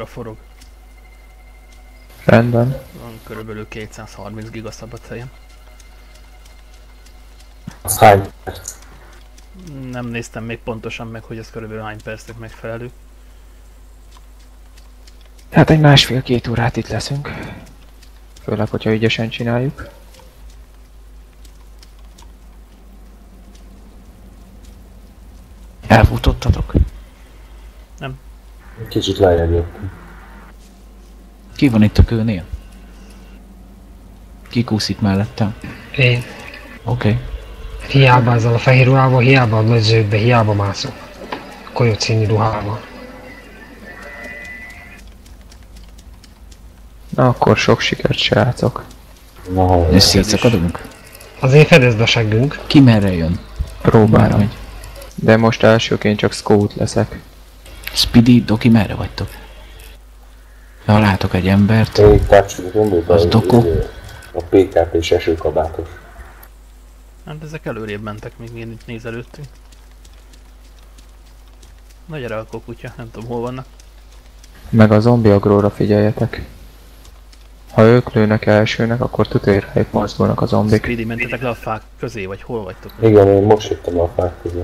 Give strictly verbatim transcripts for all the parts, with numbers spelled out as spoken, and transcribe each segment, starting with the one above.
forog. Rendben. Van körülbelül kétszázharminc giga szabad helyen. Az hány perc? Nem néztem még pontosan meg, hogy ez körülbelül hány percnek megfelelő. Hát egy másfél-két órát itt leszünk. Főleg, hogyha ügyesen csináljuk. Elfutottatok? Nem. Kicsit lejjebb jöttem. Ki van itt a kőnél? Ki kúszik mellettem? Én. Oké. Okay. Hiába ezzel a fehér ruhával, hiába a nagy zöldbe, hiába mászok. Kolyot színű ruhával. Na akkor sok sikert, srácok. Na, És szétszakadunk? Azért fedezd a seggünk. Ki merre jön? Próbálom. Bárhogy. De most elsőként csak scout leszek. Speedy, Doki, merre vagytok? Ha látok egy embert, Én társadalmi gondoltam, Az Doko? a pé ká pés esőkabátos. Hát ezek előrébb mentek, még én itt nézelődtünk. Na gyere akkor kutya, nem tudom hol vannak. Meg a zombi agróra figyeljetek. Ha ők lőnek elsőnek, akkor tutérhelyt mozdulnak a zombik. Speedy, mentetek le a fák közé, vagy hol vagytok? Igen, én most jöttem a fák közé.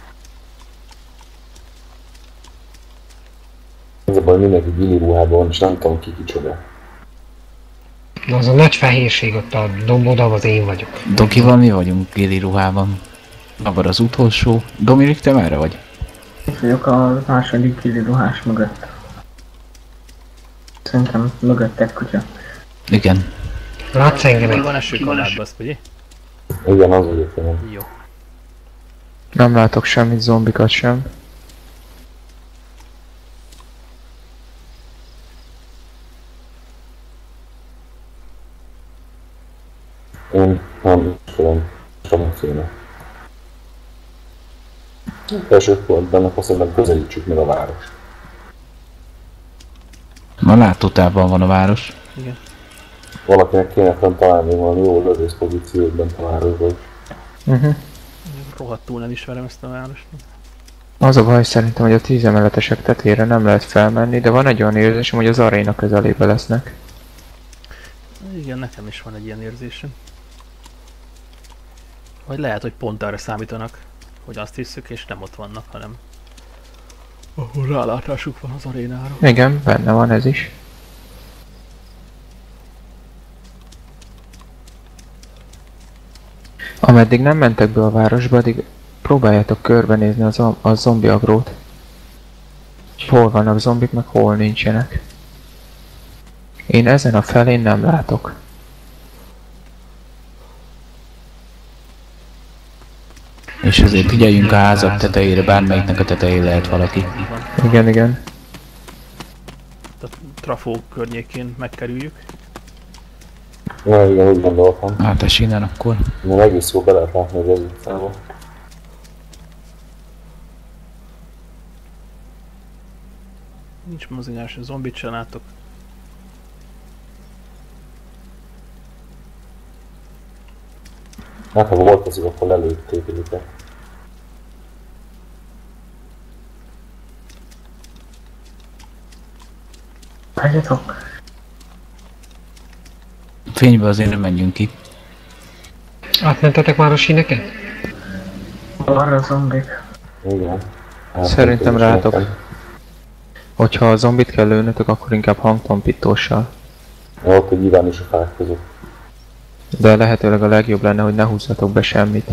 Ez a baj, mindenki gili ruhában van, és nem tudom ki kicsoda. Na az a nagy fehérség ott a dombodab, az én vagyok. Dokival mi vagyunk géli ruhában. Abar az utolsó. Dominik, te merre vagy? Itt vagyok a második kili ruhás mögött. Szerintem mögötted kutya. Igen. Látsz Hol engemet? van esőkabátba, azt ugye? Igen, az vagyok én. Jó. Nem látok semmit, zombikat sem. Én nem tudom, semmiféle. Első körben azt mondom, közelítsük meg a várost. Ma látótávban van a város. Igen. Valakinek kéne fent találni valami jó lövész pozíciót bent a városban is. Uh-huh. Rohadtul nem ismerem ezt a várost. Az a baj szerintem, hogy a tíz emeletesek tetejére nem lehet felmenni, de van egy olyan érzésem, hogy az aréna közelébe lesznek. Igen, nekem is van egy ilyen érzésem. Vagy lehet, hogy pont arra számítanak, hogy azt hiszük, és nem ott vannak, hanem ahol rálátásuk van az arénára. Igen, benne van ez is. Ameddig nem mentek be a városba, addig próbáljátok körbenézni a, zom a zombi agrót. Hol vannak zombik, meg hol nincsenek. Én ezen a felén nem látok. És azért figyeljünk a házak tetejére, bármelyiknek a tetején lehet valaki. Igen, igen. A trafó környékén megkerüljük. Na igen, úgy gondoltam. Hát ez innen akkor. Én egész jó be lehet látni az utcába. Nincs mozgás, zombit sem látok. Hát ha volt az, akkor lelőtték őket. Várjatok! Fénybe azért nem menjünk ki. Átmentetek már a síneket? Arra zombik. Igen. Hát, Szerintem is rátok. nekem. Hogyha a zombit kell lőnötök, akkor inkább hangtompítóssal. Ja, ott egy Iván is a fák között. De lehetőleg a legjobb lenne, hogy ne húzzatok be semmit.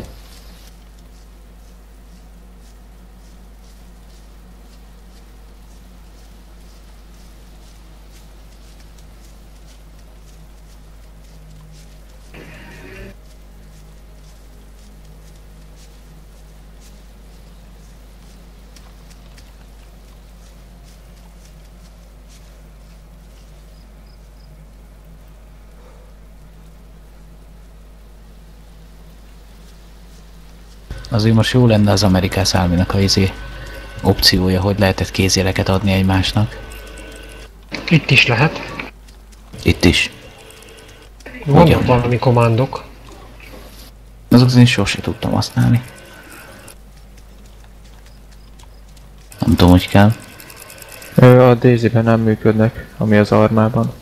Azért most jó lenne az Amerikász Army-nak a izé opciója, hogy lehetett kézjeleket adni egymásnak. Itt is lehet. Itt is. Vannak Ugyan. valami komándok. Azokat én sosem tudtam használni. Nem tudom, hogy kell. Ö, a Daisy-ben nem működnek, ami az armában.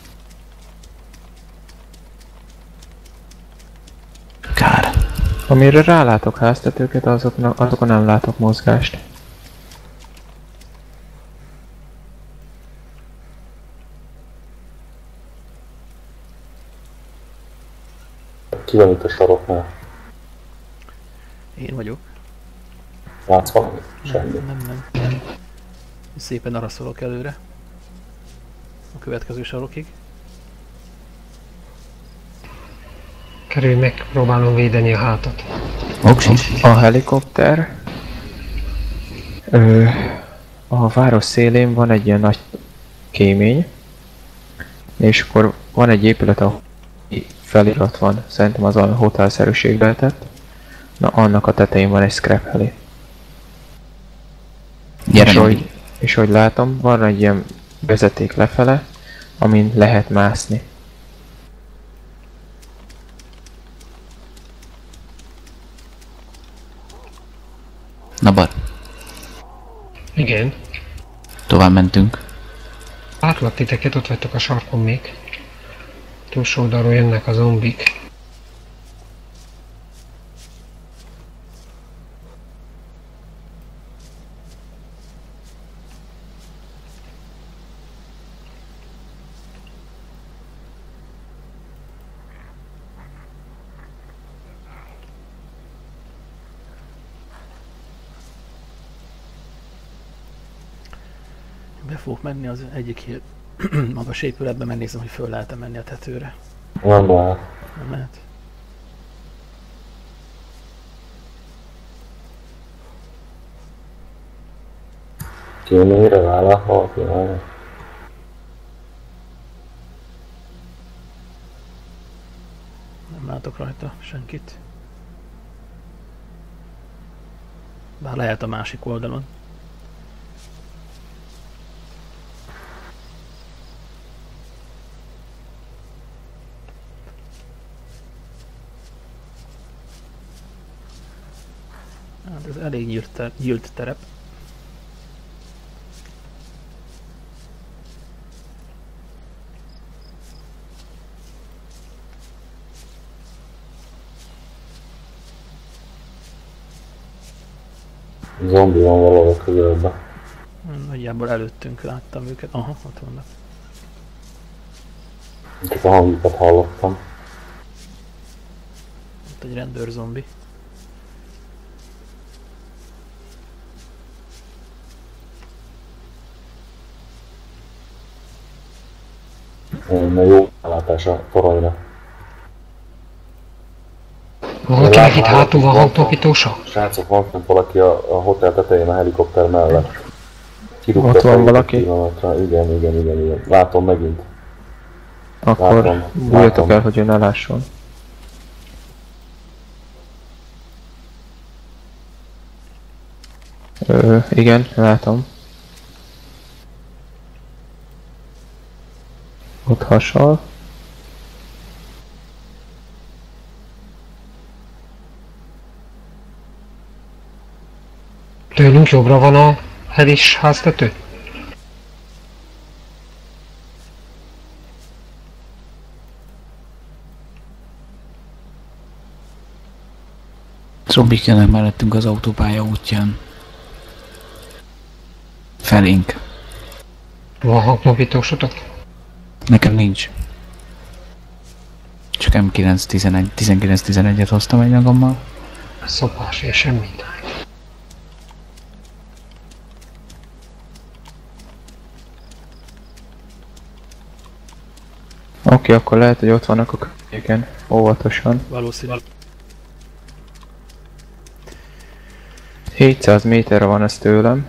Kár. Amire rálátok háztetőket, azoknak, azokon nem látok mozgást. Ki van itt a saroknál? Én vagyok. Látsz valami? Semmi. Nem, nem, nem, nem. Szépen araszolok előre. A következő sarokig. Kerülj meg, próbálom védeni a hátat. Oksi. A helikopter... Ö, a város szélén van egy ilyen nagy kémény. És akkor van egy épület, ahol felirat van. Szerintem az a hotelszerűség lehetett. Na, annak a tetején van egy scrap heli. Gyere, És Nobby. hogy, és hogy látom, van egy ilyen vezeték lefele, amin lehet mászni. Na bar, Igen. tovább mentünk. Látlak titeket, ott vagytok a sarkon még. Túlsó oldalról jönnek a zombik. Be fogok menni az egyik ilyen magas épületbe, megnézem, hogy föl lehet-e menni a tetőre. Nem lehet. Nem lehet? Kéményre rálát valaki, nem? Nem látok rajta senkit. Bár lehet a másik oldalon. Hát ez elég nyílt, ter nyílt terep. Zombi van valahol közelben. Nagyjából előttünk láttam őket. Aha, ott vannak. Csak a hangjukat hallottam. Ott egy rendőrzombi. Én jó állátás a toronyra. Valakinek itt hátul van hangtapítósa? Srácok, van fent valaki a, a hotel tetején a helikopter mellett. Kirúgta Ott van fejét valaki? egy pillanatra. Igen, igen, igen, igen. Látom megint. Akkor Látom, bújjatok látom. el, hogy ő ne lásson. Ö, igen, látom. Ott hasal. Tőlünk jobbra van a helis háztető? Zombik jönnek mellettünk az autópálya útján. Felénk. Van hangtapítósotok? Nekem nincs. Csak em kilenc tizenegy, tizenkilenc tizenegyet hoztam egy magammal. Szopás és semmit. Oké, okay, akkor lehet, hogy ott vannak a környéken. Óvatosan. Valószínű. hétszáz méterre van ez tőlem.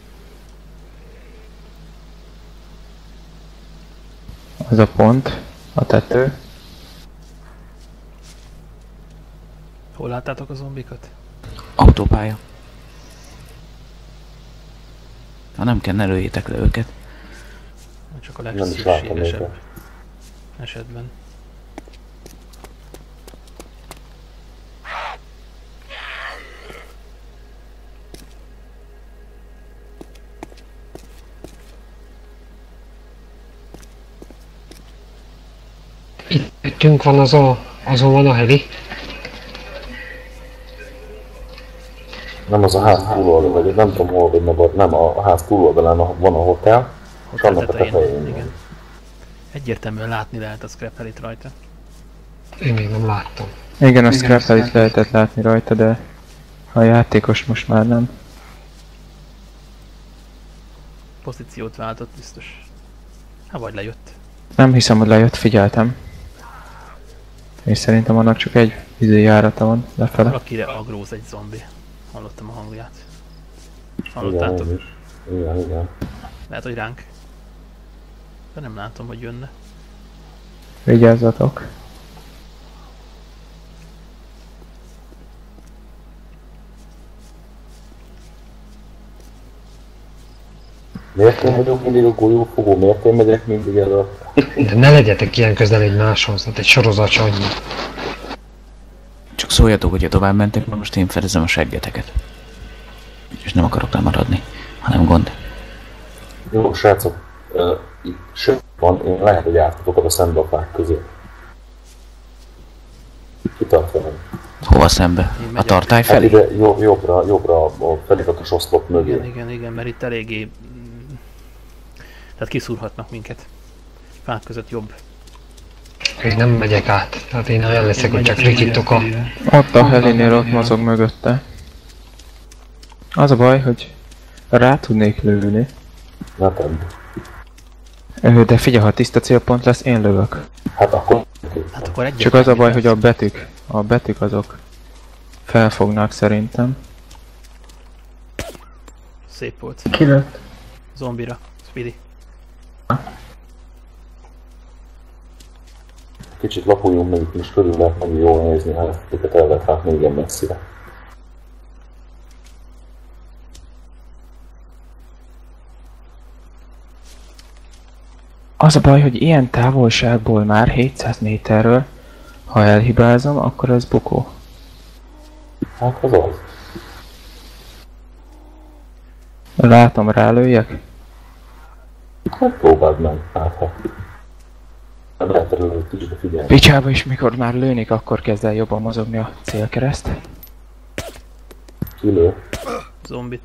Az a pont, a tető. Hol láttátok a zombikat? Autópálya. Ha nem kell, ne lőjétek le őket. Csak a Nem is látom legszükségesebb őket. esetben. Előttünk van az a... azon van a heli. Nem az a ház túloldal, vagy nem tudom hol, vagy nem, nem a ház túloldalán van a hotel, és annak a tetején. Igen. Egyértelműen látni lehet a scrap helit rajta. Én még nem láttam. Igen, a scrap helit lehetett látni rajta, de a játékos most már nem. Pozíciót váltott biztos. Hát vagy lejött. Nem hiszem, hogy lejött, figyeltem. És szerintem annak csak egy izé járata van lefele. Valakire agróz egy zombi. Hallottam a hangját. Igen, Hallottátok? én is. Igen, igen. Lehet, hogy ránk. De nem látom, hogy jönne. Vigyázzatok. Miért én vagyok mindig a golyófogó? Miért én megyek mindig el a... De ne legyetek ilyen közel egymáshoz, hát egy sorozat se annyi. Csak szóljatok, hogyha tovább mentek, mert most én fedezem a seggeteket. És nem akarok lemaradni, hanem gond. Jó, srácok, uh, itt sőt van, én lehet, hogy átadok oda szembe a fák közé. Kitart velem. Hova szembe? Én A megyek. tartály Hát felé? ide jobb, jobbra, jobbra a feliratos oszlop mögé. Igen, igen, igen, mert itt eléggé... mm, Tehát kiszúrhatnak minket. Fák között jobb. Én nem megyek át, tehát én olyan leszek, hogy csak rikítok a... Ott a helinél ott mozog mögötte. Az a baj, hogy rá tudnék lőni. Ne tedd. Ö, De figyelj, ha tiszta célpont lesz, én lövök. Hát akkor... Hát akkor egyet. Csak az a baj, hogy a betűk, a betűk azok felfognak szerintem. Szép volt. Kilőtt. Zombira. Speedy. Kicsit lapuljunk meg, most körül lehet nagyon jól nézni, hát őket el lehet látni igen messzire. Az a baj, hogy ilyen távolságból már hétszáz méterről, ha elhibázom, akkor ez bukó. Hát az az. Látom, rálőjek? Hát próbáld meg, hát ha. Nem lehet előtt is, de figyelj. Picsába is, mikor már lőnik, akkor kezd el jobban mozogni a célkereszt. Kilő. Zombit.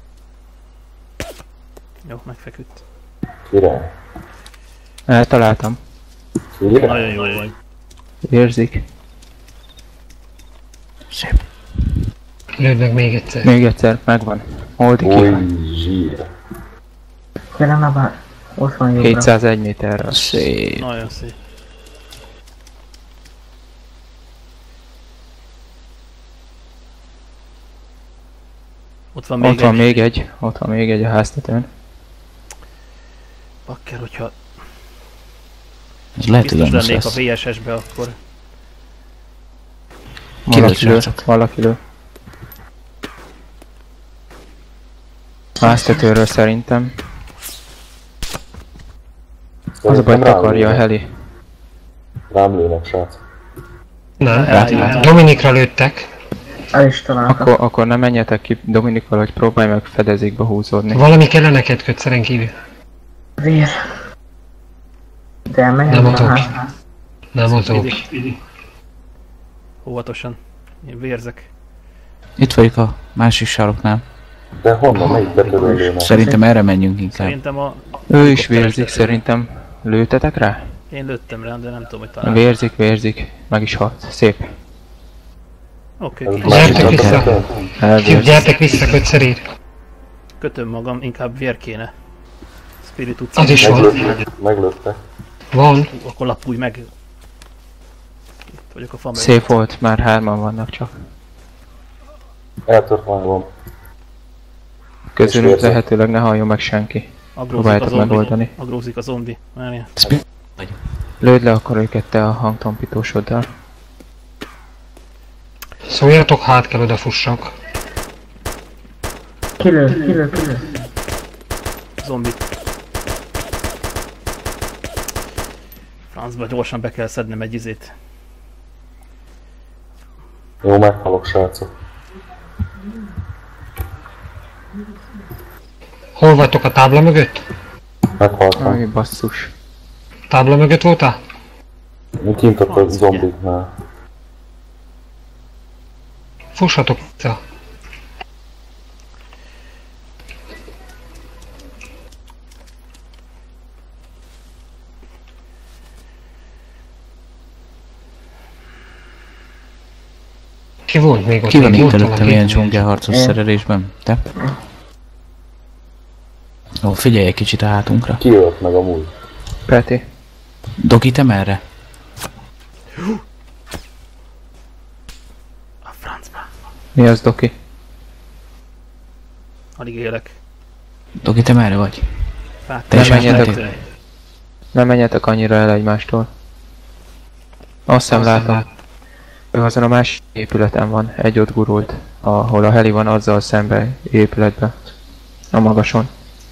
Jó, megfeküdt. Király. Eltaláltam. Király. Nagyon jó vagy. Érzik. Szép. Lőd meg még egyszer. Még egyszer, megvan. Oldi ki. Oly zsír. Kérem már bár. Ott van jobbra. hétszázegy méterről. Szép. Nagyon szép. Ott van még Ott van egy. még egy, ott van még egy a háztetőn. Bakker, hogyha Ez lehet, hogy biztos gonosz lennék a lesz. vé es es-be, akkor Valaki lő, srácok. valaki lő. Háztetőről szerintem. Az a baj, Szerintem rám takarja a lőnek. heli. Rám lőnek, srác. Nem, Rájön. Dominikra lőttek. El is találtam. Akkor, akkor nem menjetek ki Dominikkal, hogy próbálj meg fedezékbe húzódni. Valami kell neked kötszeren kívül. Vér. De menjen Nem a adok. házhoz. Nem mozog. óvatosan. Én vérzek. Itt vagyok a másik saroknál. De honnan, melyik betörő lőnek? Szerintem erre menjünk inkább. Szerintem a... Ő is vérzik szerintem. Lőtetek rá? Én lőttem rá, de nem tudom, hogy talán. Vérzik, vérzik. Meg is halt. Szép. Oké, Ez okay, másik Gyertek vissza. betörő. Elvérzik. Gyertek vissza kötszerért. kötöm magam, inkább vér kéne. Spirit tudsz. Az is van. Meglőttek. Meglőttek. Van. Akkor lapulj meg. Itt vagyok a fa mögött. Szép volt, már hárman vannak csak. Eltört magam. Közülünk érzem. lehetőleg ne halljon meg senki. Agrózik a Próbáljátok zombi. megoldani. Agrózik a zombi. Várjál. Spi- Lőd le akkor őket te a hangtompítósoddal. Szóljatok, hát kell odafussak. Kilő, kilő, kilő. Zombi. Francba gyorsan be kell szednem egy izét. Jó, meghalok, srácok. Hol vagytok a tábla mögött? Meghaltam. Aj, basszus. Tábla mögött voltál? Mi kint ott a zombiknál. Fussatok vissza. Ki volt még ott? Ki van Még itt volt előttem valaki? ilyen dzsungelharcos szerelésben? Te? Ó, figyelj egy kicsit a hátunkra. Ki ölt meg amúgy? Peti. Doki, te merre? A francba. Mi az, Doki? Alig élek. Doki, te merre vagy? Fát, Te Nem is menjetek. átmentél? Nem menjetek annyira el egymástól. Azt hiszem látom. Ő azon a másik épületen van, egy ott gurult, ahol a heli van, azzal szembe épületbe. A magason.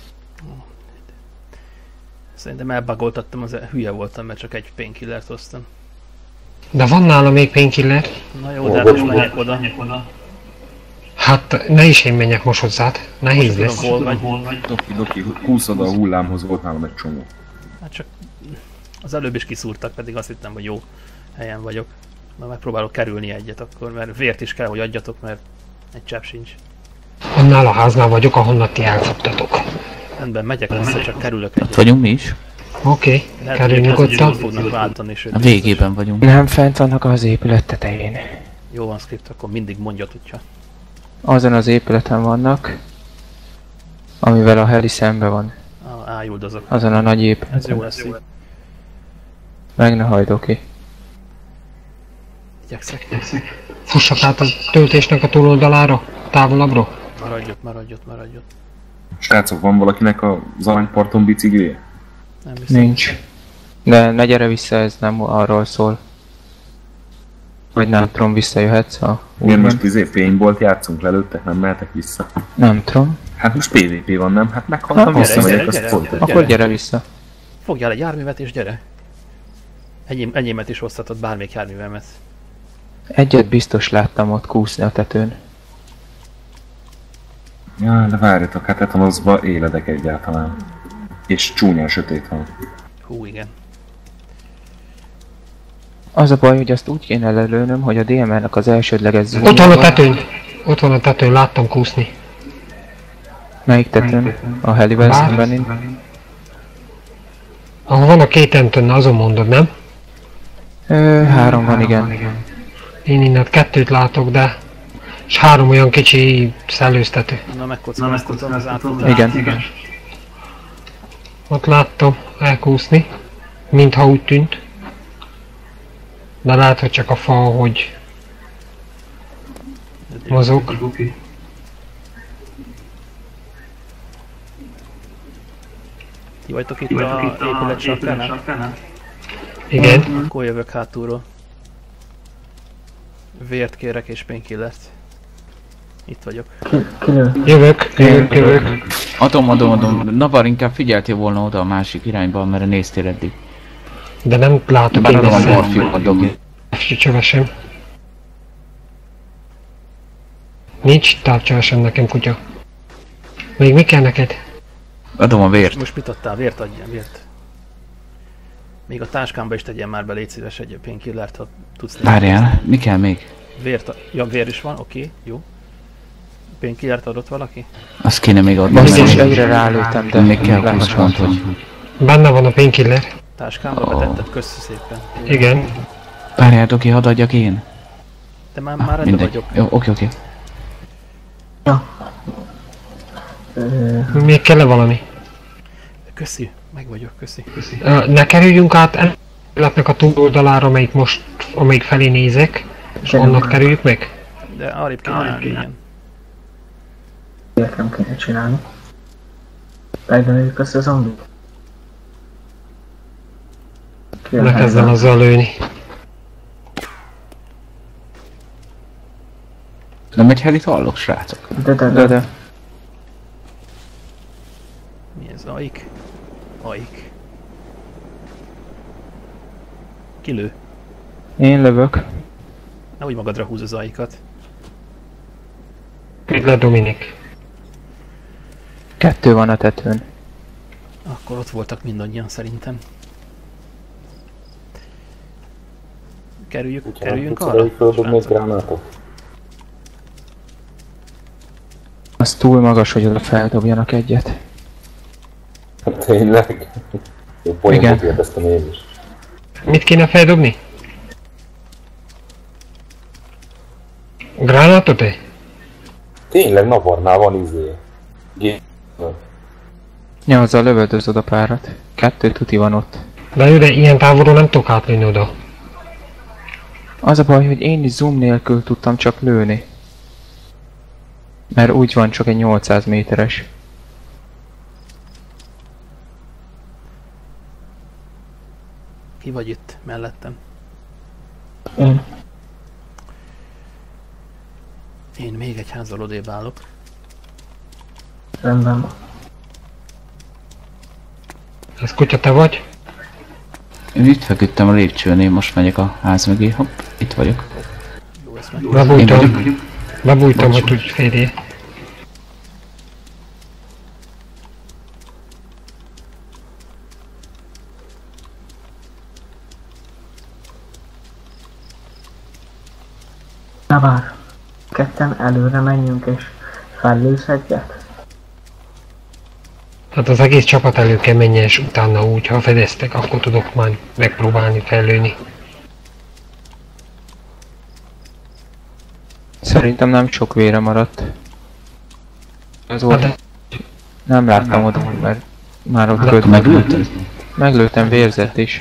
Szerintem elbagoltattam, az hülye voltam, mert csak egy painkillert hoztam. De van nála még painkiller? Na jó, de hát most menjek oda. Hát ne is én menjek most hozzád. Nehéz Tudom, lesz. hol vagy. Doki, doki, húsz oda a hullámhoz, volt nálam egy csomó. Hát csak az előbb is kiszúrtak, pedig azt hittem, hogy jó helyen vagyok. Na megpróbálok kerülni egyet akkor, mert vért is kell, hogy adjatok, mert egy csepp sincs. Annál a háznál vagyok, ahonnan ti elfogtatok. Rendben, megyek vissza, csak kerülök egyet. Ott vagyunk mi is? Oké, Lehet, kerülj hogy ezek nyugodtan. jól fognak váltani, sőt, A végében vagyunk. Nem, fent vannak az épület tetején. Jó van, script, akkor mindig mondja, tudja. Azon az épületen vannak, amivel a heli szembe van. Á, ájuldozok. Azon a nagy Ez épületen. jó lesz így. Meg ne hagyd, Doki. Igyekszek. Fussak át a töltésnek a túloldalára, távolabbra. Maradj ott, maradj ott, maradj ott. Srácok, van valakinek az aranyparton biciklije? Nem hiszem. Nincs. De ne gyere vissza, ez nem arról szól. Vagy nem tudom, visszajöhetsz a Miért útban. most izé fénybolt játszunk, lelőttek, nem mehetek vissza? Nem tudom. Hát most pé vé pé van, nem? Hát meghaltam, Hát, visszamegyek, gyere, azt gyere, folytatjuk. gyere. Akkor gyere vissza. Fogjál egy járművet és gyere. Enyém, enyémet is hozhatod, bármelyik járművemet. Egyet biztos láttam ott kúszni a tetőn. Ja, de várjatok, hát etanozba éledek egyáltalán. És csúnyán sötét van. Hú, igen. Az a baj, hogy azt úgy kéne lelőnöm, hogy a dé em er-nek az elsődleges Ott van a zónjában- tetőn. Ott van a tetőn, láttam kúszni. Melyik tetőn? A helivel Bár- szemben én? Ahol van a két entön, azon mondod, nem? Ö, három van, igen. Én innen kettőt látok, de... És három olyan kicsi szellőztető. Na megkockáztatom az átfutást. Igen. Ott láttam elkúszni, mintha úgy tűnt. De lehet, hogy csak a fa, hogy mozog. Ti vagytok itt a épület sarkánál? Igen. Akkor jövök hátulról. Vért kérek és painkillert. Itt vagyok. Kilő. Jövök, jövök, jövök. Adom, adom, adom. Navar, inkább figyeltél volna oda a másik irányba, mert néztél eddig. De nem látok Bár én adom a vissza. morfiumot, Doki. Csövesem. Nincs távcsövesem nekem, kutya. Még mi kell neked? Adom a vért. Most mit adtál? Vért adjál, vért. Még a táskámba is tegyen már be, légy szíves egy painkillert, ha tudsz nézni. Várjál, mi kell még? Vért, a... ja, vér is van, oké, jó. Painkillert adott valaki? Azt kéne még adni. Basszus, mert egyre rálőttem, de még kell lehet, húsz pont, hogy... Benne van a painkiller. Táskámba Ó. betetted, köszi szépen. Igen. Várjál, Doki, hadd adjak én. De már, már rendben Mindegy. vagyok. Jó, oké, oké. Még kell-e valami? Köszi, meg vagyok, köszi. Ö, Ne kerüljünk át életnek a túloldalára, amelyik most, amelyik felé nézek. És onnan kerüljük meg? De arrébb kéne állni, igen. Nekem kéne csinálni. Megdönőjük össze a zombit. Ki a Ne kezdem helyben? azzal lőni. Nem egy helit hallok, srácok? De de De, de. de. Mi ez? Aik? Aik. Kilő. Én lövök. Nehogy magadra húz az aikat. Üdv le, Dominik. Kettő van a tetőn. Akkor ott voltak mindannyian szerintem. Kerüljük, Úgyhogy kerüljünk nem arra? tudsz földobni egy srácok? gránátot? Az túl magas, hogy oda feldobjanak egyet. Tényleg? Én Igen. poénból kérdeztem én is. Mit kéne feldobni? Gránátot-e? Tényleg Navarnál van izé. Gé... Ja, azzal lövöldözöd a párat. Kettő tuti van ott. De jó, de ilyen távolról nem tudok átlőni oda. Az a baj, hogy én is zoom nélkül tudtam csak lőni. Mert úgy van csak egy nyolcszáz méteres. Ki vagy itt mellettem? Én. Én még egy házzal odébb állok. Rendben van. Ez kutya, te vagy? Én itt feküdtem a lépcsőn, én most megyek a ház mögé. Hopp, itt vagyok. Jó, ezt meg. Én Bebújtam. vagyok. Bebújtam, hogy tudj férjé. Na vár. Ketten előre menjünk és fellősz egyet. Hát az egész csapat elő kell menjen, és utána úgy, ha fedeztek, akkor tudok már megpróbálni fellőni. Szerintem nem sok vére maradt. Az Hát volt, de nem láttam oda, mert már ott De köt Meglőtted? Meglőttem, vérzett is.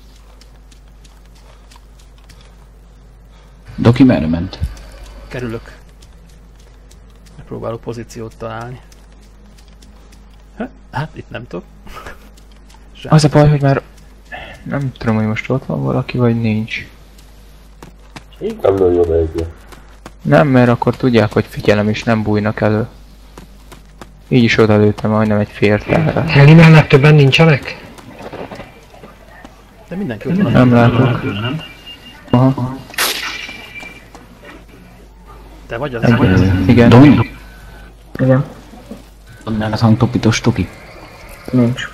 Doki merre ment? Kerülök. Megpróbálok pozíciót találni. Ha, hát itt nem tudok. Semmi. Az a baj, hogy már nem tudom, hogy most ott van valaki, vagy nincs. Inkább lőj oda egyet. Nem, mert akkor tudják, hogy figyelem, és nem bújnak elő. Így is odalőttem majdnem egy fértelre. Heli mellett többen nincsenek? De mindenki ott van. Nem látok. Aha, Te vagy az? egy, igen. Domi? Igen. Annál az hangtopítós Toki. Nincs.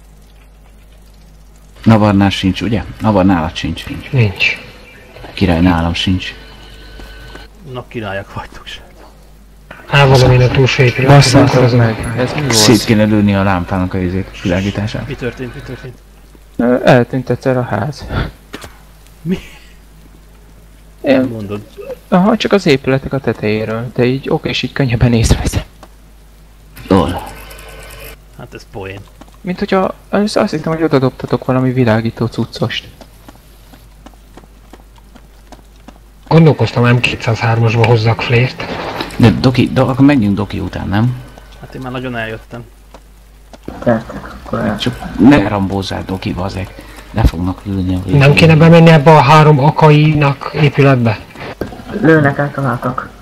Navarnál sincs, ugye? Navar nálad sincs, sincs. Nincs. Király nálam sincs. Na királyak vagytok se. Áll valamin a túlsó épület. Basszáltad meg. Ez mi Szét volt? kéne lőni a lámpának a izét, világítását. Mi történt, mi történt? Ö, Eltűnt egyszer a ház. Mi? Én, Mondod. aha, csak az épületek a tetejéről, de így oké, és így könnyebben észreveszem. Dol. Hát ez poén. Mint hogyha azt azt hittem, hogy odadobtatok valami világító cuccost. Gondolkoztam, M kétszázhármasba hozzak flért. De Doki, do, akkor menjünk Doki után, nem? Hát én már nagyon eljöttem. Tehetek, akkor el. Csak ne rambózzál Dokiba, ezek le fognak ülni a végén. Nem kéne bemenni ebbe a három akainak épületbe? Lőnek, eltaláltak.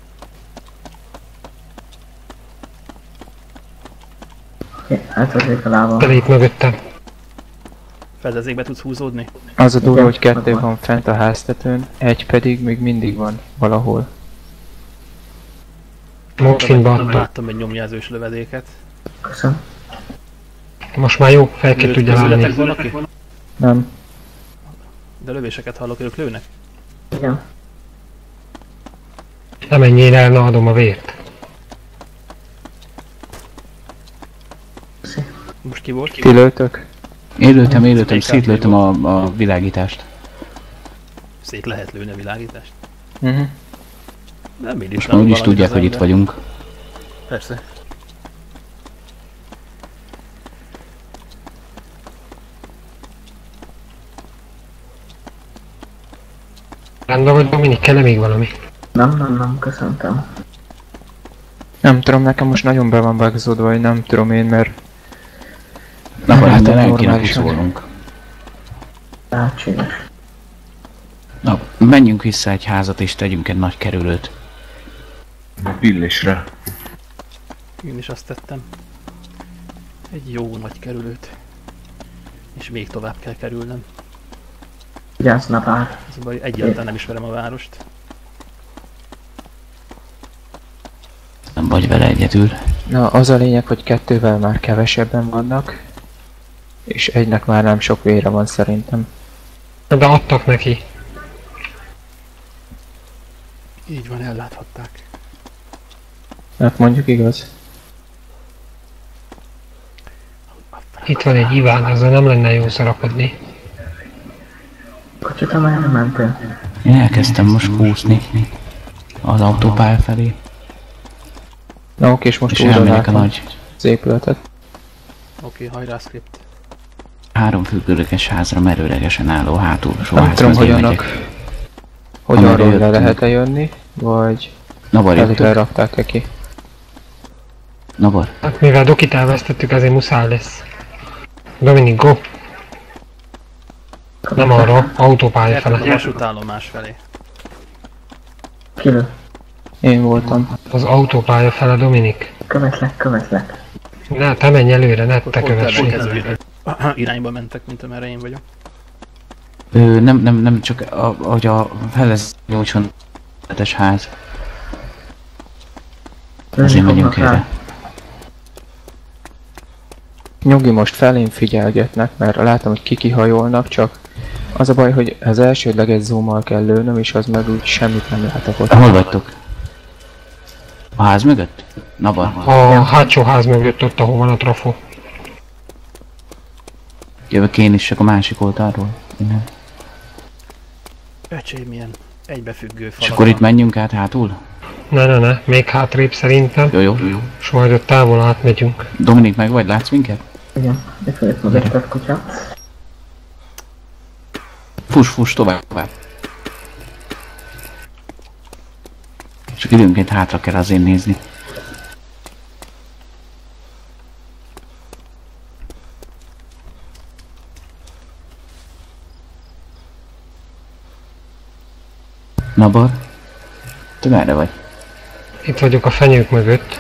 Oké, eltörték a lábam. Belép mögöttem. Fedezékbe tudsz húzódni? Az a durva, Igen, hogy kettő megvan. van fent a háztetőn, egy pedig még mindig van valahol. Morfinba adtam. Láttam egy nyomjelzős lövedéket. Köszönöm. Most már jó, fel kell tudja Közületek állni. valaki? Nem. De lövéseket hallok, ők lőnek? Igen. Ne menjél el, na adom a vért. Most ki volt? Ti lőtök? Én lőttem, én lőttem, Melyik szétlőttem a, a világítást. Szét lehet lőni a világítást. Uh-huh. Nem mindig. Most már úgyis tudják, hogy itt vagyunk. Persze. Rendben vagy, Dominik, kell-e még valami? Nem, nem, nem, köszöntem. Nem tudom, nekem most nagyon be van bugzódva, hogy nem tudom én, mert Na, akkor hát látom el kéne normálisan. kuszolnunk. Lehetséges. Na, menjünk vissza egy házat és tegyünk egy nagy kerülőt. A pillésre. Én is azt tettem. Egy jó nagy kerülőt. És még tovább kell kerülnem. Vigyázz, ne vár. Az a baj, egyáltalán nem ismerem a várost. Nem vagy vele egyedül. na, az a lényeg, hogy kettővel már kevesebben vannak, és egynek már nem sok vére van szerintem. De adtak neki. Így van, elláthatták. Hát mondjuk igaz. Itt van egy Iván, azzal nem lenne jó szarakodni. Kocsi, te merre mentél? Én elkezdtem most kúszni az autópálya felé, Na oké, és most és újra elmegyek a látom nagy az épületet. Oké, okay, hajrá script. három függőleges házra merőlegesen álló hátulsó Nem tudom, hogy házmezén annak... megyek. Hogy Amerre arról le jöttünk. lehet-e jönni, vagy Nabar előre jöttök? rakták-e ki? Nabar? Hát mivel Dokit elvesztettük, ezért muszáj lesz. Dominik, go! Nem arra, autópálya Gyertek a fele. vasútállomás felé. Kilő. Én voltam. Az autópálya fele, Dominik. Követlek, követlek. Ne, te menj előre, ne te Ott kövess. ellenkező irányba mentek, mint amerre én vagyok. Ö, nem, nem, nem csak a, ahogy a felez nyújtson es ház. Azért megyünk erre. Nyugi, most felén figyelgetnek, mert látom, hogy kikihajolnak, csak az a baj, hogy az elsődleges zoommal kell lőnöm, és az meg úgy semmit nem látok ott. Hol vagytok? A ház mögött? Nabar? A hátsó ház mögött ott, ahol van a trafó. Jövök én is, csak a másik oldalról. Innen. Öcsém, milyen egybefüggő falak. És akkor itt menjünk át hátul? Ne, ne, ne, még hátrébb szerintem. Jó, jó, jó. És majd ott távol átmegyünk. Dominik, meg vagy? Látsz minket? Igen, itt vagyok mögötted, kutya. Fuss, fuss, tovább, tovább. Csak időnként hátra kell azért nézni. Nabar? Te merre vagy? Itt vagyok a fenyők mögött.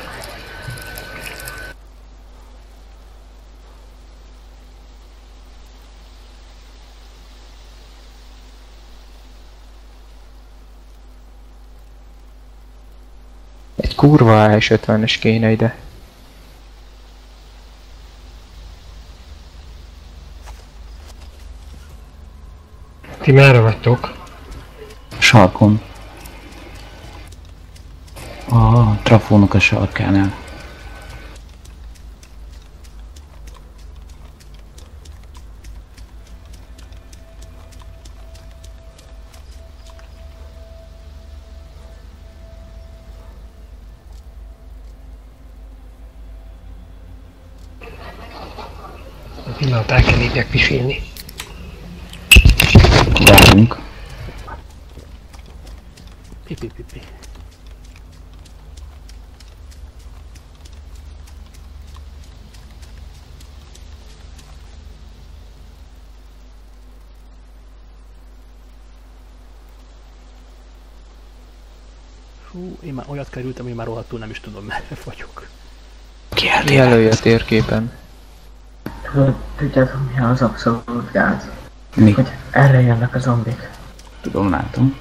Egy kurva á es ötvenes kéne ide. Ti merre vagytok? Sarkon. A trafónak a sarkánál. Pillanat, el kell lépjek pisilni. Várjunk. Pipi, pipi. Hú, én már olyat kerültem, hogy már rohadtul nem is tudom, merre vagyok. Jelölj a térképen. Tudod, tudjátok mi az abszolút gáz? Mi? Hogy erre jönnek a zombik. Tudom, látom.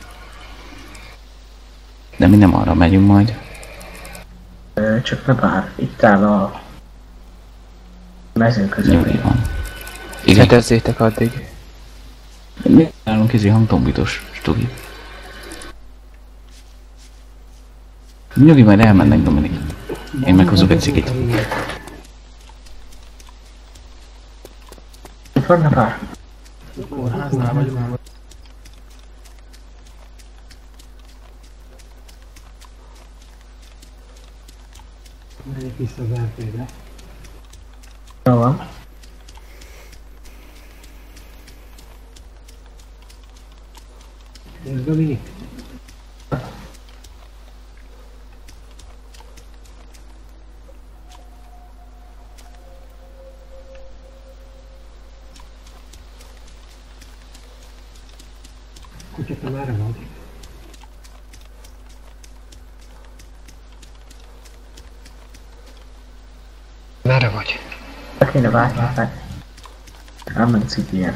De mi nem arra megyünk majd. Ö, csak ne bár, itt áll a mező Nyugi közepén. van. Igen. Hetezzétek addig. Mi nálunk ez hangtombitos stugi. Nyugi, majd elmennek, Dominik. Én meghozok egy cigit. Itt van ne bár. Kórháznál vagyok. Menjek vissza az er pé-be. Jó van. Ez Dominik? Kutya, te merre vagy? Merre vagy? Be kéne vágni meg. Elment cipiért.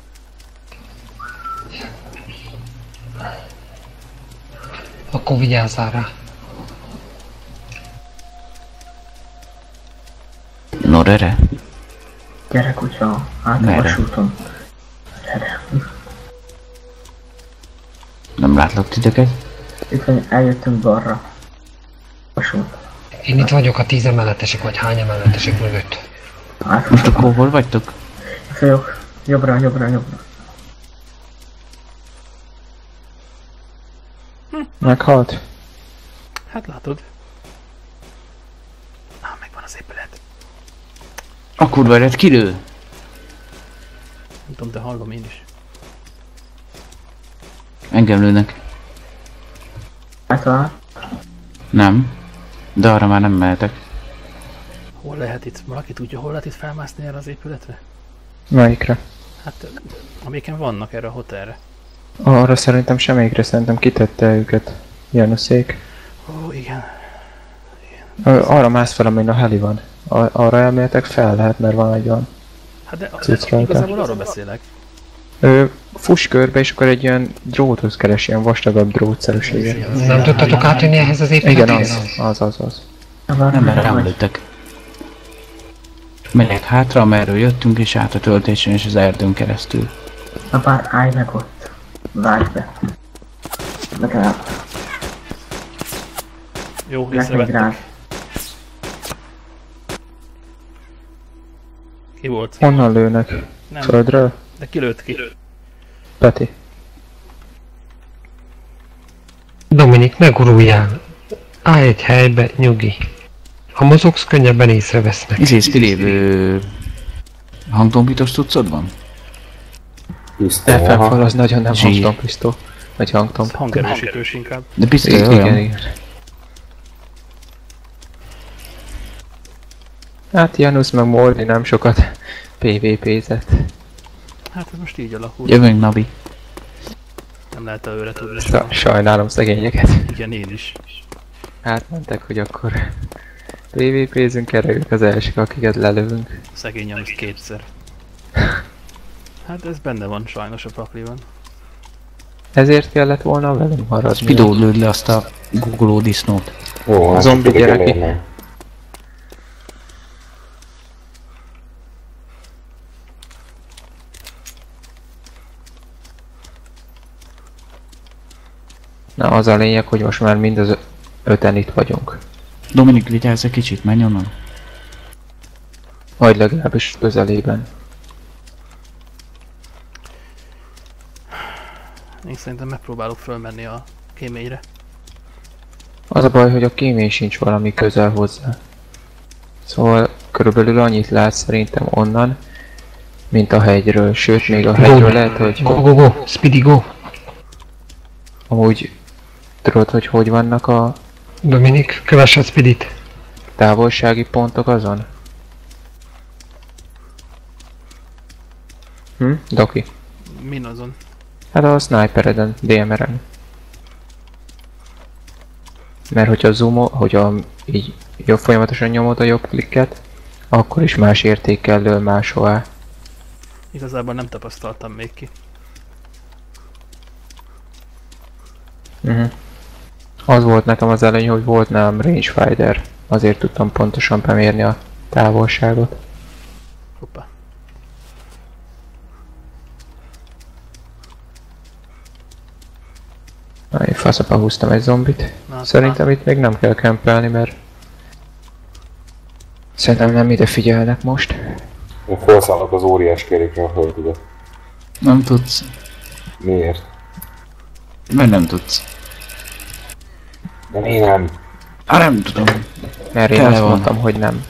Akkor vigyázzál rá. Norere? Gyere kutya, át a Merre? vasúton. Gyere. Nem látlak titeket? Itt vagy, eljöttünk balra. Vasút. Én itt vagyok a tíz emeletesek vagy hány emeletesek mögött. Most akkor hol vagytok? Folyok. Jobbra, jobbra, jobbra. Meghalt? Hát látod. Á, megvan az épület. A kurva ered kilő! Nem tudom, de hallom én is. Engem lőnek. Megtalál. Nem. De arra már nem mehetek. Hol lehet itt? Valaki tudja, hol lehet itt felmászni erre az épületre? Melyikre? Hát, amiken vannak erre a hotelre. Arra szerintem semmelyikre, szerintem kitette őket. Januszék. Ó, igen. Ö, arra mász fel, amin a heli van. Ar arra elméletek fel lehet, mert van egy olyan. Hát de, Cucc de rajta. igazából arról beszélek. Ö, fuss körbe, és akkor egy ilyen dróthoz keres, ilyen vastagabb drótszerűséget. Nem tudtatok átjönni ehhez az Igen, épülethez? az, az, az, az. Nem, mert rám lőttek. Megyek hátra, amerről jöttünk, és át a töltésen és az erdőn keresztül. Na bár állj meg ott. Vágj be. Legalább. Jó, Lehegy észrevettek. rád. Ki volt? Honnan lőnek? Nem, Földről? de ki lőtt ki? Peti. Dominik, ne guruljál. Állj egy helybe, nyugi. Ha mozogsz, könnyebben észrevesznek. Izé, Steve, hangtompítós cuccod van? Pisztoly, F F-fal aha. az nagyon nem Zsí. hangtompisztó. Vagy hangtomp. Ez hangerősítős inkább. De biztos Igen, olyan. igen, igen. Hát Janusz meg Mordi nem sokat pé vé pé-zett. Hát ez most így alakul. Jövünk, Nabi. Nem lehet előre tudni Sa- soha. Sajnálom szegényeket. Igen, én is. Átmentek, hogy akkor pé vé pé-zünk, erre ők az elsők, akiket lelövünk. Szegény Janusz kétszer. Hát ez benne van sajnos a pakliban. Ezért kellett volna velünk maradni. Spidó lőd le azt a guggoló disznót. Jó, hát Zombi pedig gyereki. elérne. Na az a lényeg, hogy most már mind az ö- öten itt vagyunk. Dominik, vigyázz egy kicsit, menj onnan. Vagy legalábbis közelében. Én szerintem megpróbálok fölmenni a kéményre. Az a baj, hogy a kémény sincs valami közel hozzá. Szóval körülbelül annyit lát szerintem onnan, mint a hegyről. Sőt, még a hegyről lehet, hogy Go, go, go, Speedy, go. amúgy tudod, hogy hogy vannak a Dominik, kövess a Speedyt. távolsági pontok azon? Hm? Doki? Min azon? Hát a snipereden, dé em er-en. Mert hogyha zoom, hogyha így jobb folyamatosan nyomod a jobb klikket, akkor is más értékkel lől máshová. Igazából nem tapasztaltam még ki. Uh-huh. Az volt nekem az előny, hogy volt nálam rangefinder. Azért tudtam pontosan bemérni a távolságot. Hoppá. Na, én faszapa húztam egy zombit. Na, Szerintem itt még nem kell kempelni, mert szerintem nem ide figyelnek most. Én felszállok az óriás kerékre a hölgyre. Nem tudsz. Miért? Mert nem tudsz. De én nem. Á, nem tudom. Mert én Tele azt van. mondtam, hogy nem.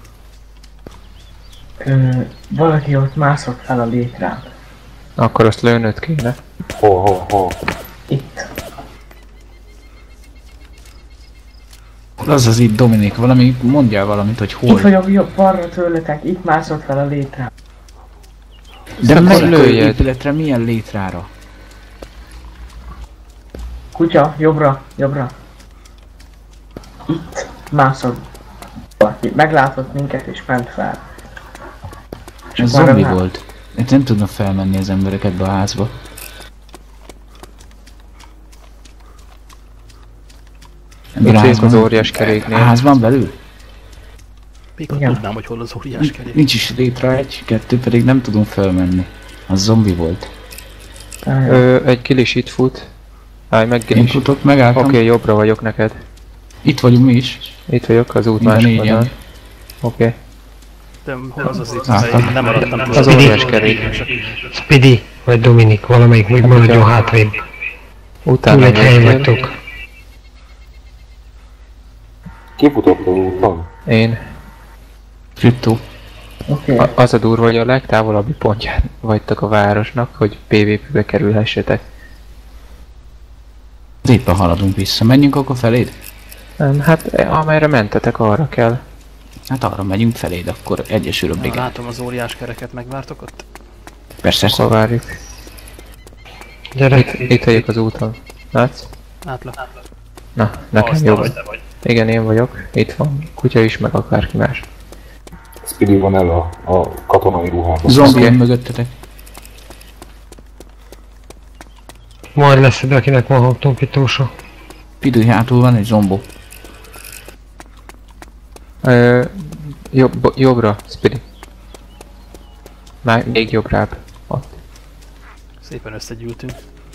Ö, valaki ott mászott fel a létrán. Akkor azt lőnöd kéne. Hol, hol, hol? Itt. Az az itt, Dominik, valami, mondjál valamit, hogy Itt hol. vagyok jobb balra tőletek, itt mászott fel a létrán. De Akkor melyik lőjed. épületre, milyen létrára? Kutya, jobbra, jobbra. Itt mászott valaki. Meglátott minket és ment fel. Ez arra zombi nem. volt. Itt nem tudnak felmenni az emberek ebbe a házba. Ebben Itt a részt az házban- óriás A keréknél. házban belül? Mikor Igen. tudnám, hogy hol az óriás kerék. Nincs is létre egy, kettő, pedig nem tudunk felmenni. Az zombi volt. Ö, egy kill is itt fut. Állj meg Én is. futok, megálltam. Oké, okay, jobbra vagyok neked. Itt vagyunk mi is. Itt vagyok az út Minden másik négyen. oldalon. Oké. Okay. De hol az az itt, Láttam. mert nem maradtam Az óriás kerék. Speedy vagy Dominik, valamelyik még maradjon hátrébb. Túl Utána egy helyen jöttél. vagytok. Ki futott az úton? Én. Kriptó. Oké. A- az a durva, hogy a legtávolabbi pontján vagytok a városnak, hogy pé vé pé-be kerülhessetek. Éppen haladunk vissza. Menjünk akkor feléd? Nem, hát eh, amerre mentetek, arra kell. Hát arra megyünk feléd, akkor egyesül a Na, brigád. látom az óriás kereket, megvártok ott? Persze, Akkor várjuk. Gyere. Itt, itt vagyok az úton. Látsz? Átlak. Na, nekem Azt jobb. vagy, te vagy. Igen, én vagyok. Itt van. Kutya is, meg akárki más. Speedy van el a, a katonai ruhában. Zombi Oké. okay. mögöttetek. Majd lesz ide, akinek van hangtompítósa. Pidőj hátul van egy zombó. Ö, jobb, jobbra, Speedy. Már még jobbrább. Ott. Szépen összegyűltünk.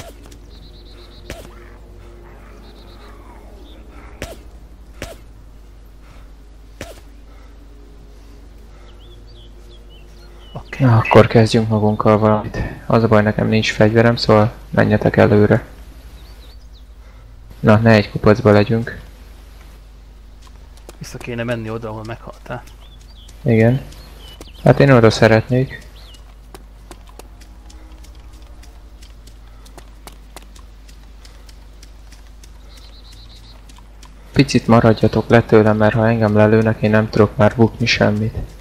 Oké. Na, akkor kezdjünk magunkkal valamit. Az a baj, nekem nincs fegyverem, szóval menjetek előre. Na, ne egy kupacba legyünk. Vissza kéne menni oda, ahol meghaltál. Igen. Hát én oda szeretnék. Picit maradjatok le tőlem, mert ha engem lelőnek, én nem tudok már bukni semmit.